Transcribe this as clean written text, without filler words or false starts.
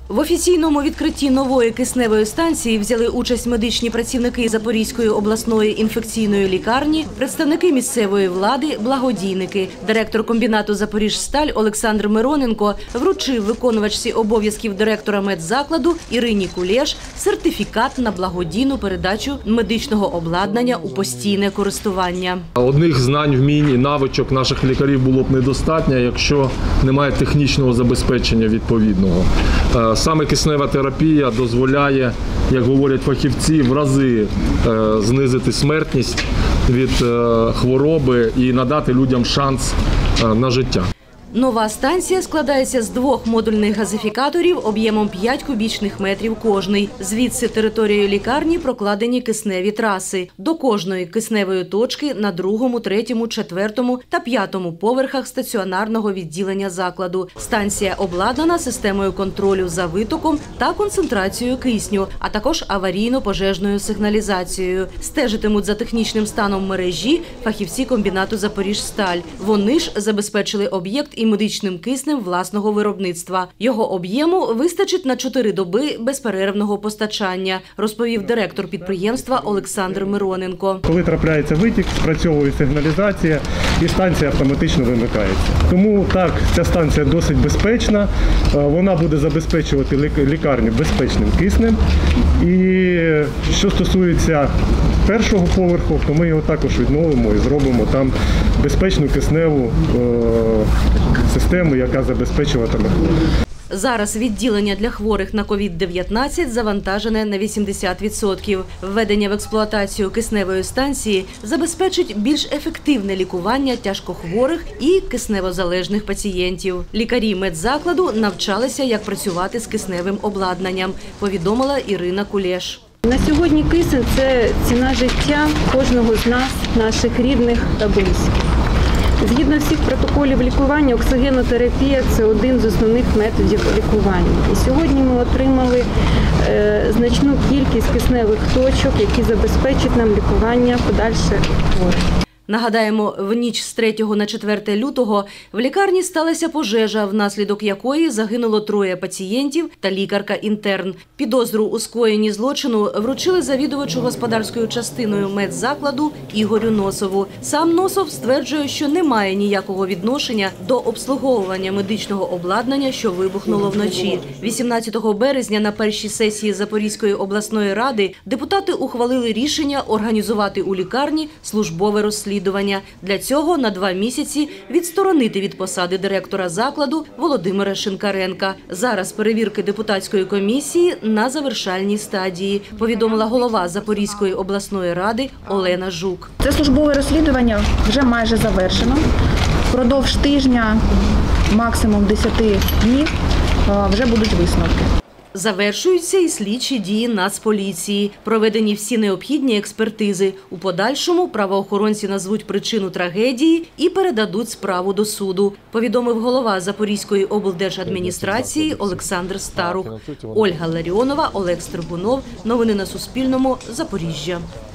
В офіційному відкритті нової кисневої станції взяли участь медичні працівники Запорізької обласної інфекційної лікарні, представники місцевої влади, благодійники. Директор комбінату «Запоріжсталь» Олександр Мироненко вручив виконувачці обов'язків директора медзакладу Ірині Кулеш сертифікат на благодійну передачу медичного обладнання у постійне користування. Одних знань, вмінь і навичок наших лікарів було б недостатньо, якщо немає технічного забезпечення відповідного. Саме киснева терапія дозволяє, як говорять фахівці, в рази знизити смертність від хвороби і надати людям шанс на життя. Нова станція складається з 2 модульних газифікаторів об'ємом 5 кубічних метрів кожний. Звідси територією лікарні прокладені кисневі траси. До кожної кисневої точки на 2-му, 3-му, 4-му та 5-му поверхах стаціонарного відділення закладу. Станція обладнана системою контролю за витоком та концентрацією кисню, а також аварійно-пожежною сигналізацією. Стежитимуть за технічним станом мережі фахівці комбінату «Запоріжсталь». Вони ж забезпечили об'єкт і медичним киснем власного виробництва. Його об'єму вистачить на 4 доби безперервного постачання, розповів директор підприємства Олександр Мироненко. Коли трапляється витік, спрацьовує сигналізація і станція автоматично вимикається. Тому так, ця станція досить безпечна, вона буде забезпечувати лікарню безпечним киснем. І що стосується першого поверху, то ми його також відновимо і зробимо там безпечну кисневу систему, яка забезпечуватиме. Зараз відділення для хворих на COVID-19 завантажене на 80%. Введення в експлуатацію кисневої станції забезпечить більш ефективне лікування тяжкохворих і кисневозалежних пацієнтів. Лікарі медзакладу навчалися, як працювати з кисневим обладнанням, повідомила Ірина Кулеш. На сьогодні кисень – це ціна життя кожного з нас, наших рідних та близьких. Згідно всіх протоколів лікування, оксигенотерапія – це один з основних методів лікування. І сьогодні ми отримали значну кількість кисневих точок, які забезпечать нам лікування подальше хворих. Нагадаємо, в ніч з 3 на 4 лютого в лікарні сталася пожежа, внаслідок якої загинуло 3 пацієнтів та лікарка-інтерн. Підозру у скоєнні злочину вручили завідувачу господарською частиною медзакладу Ігорю Носову. Сам Носов стверджує, що не має ніякого відношення до обслуговування медичного обладнання, що вибухнуло вночі. 18 березня на першій сесії Запорізької обласної ради депутати ухвалили рішення організувати у лікарні службове розслідування. Для цього на 2 місяці відсторонити від посади директора закладу Володимира Шинкаренка. Зараз перевірки депутатської комісії на завершальній стадії, повідомила голова Запорізької обласної ради Олена Жук. Це службове розслідування вже майже завершено. Впродовж тижня, максимум 10 днів, вже будуть висновки. Завершуються і слідчі дії Нацполіції. Проведені всі необхідні експертизи. У подальшому правоохоронці назвуть причину трагедії і передадуть справу до суду, повідомив голова Запорізької облдержадміністрації Олександр Старух. Ольга Ларіонова, Олег Стрибунов. Новини на Суспільному. Запоріжжя.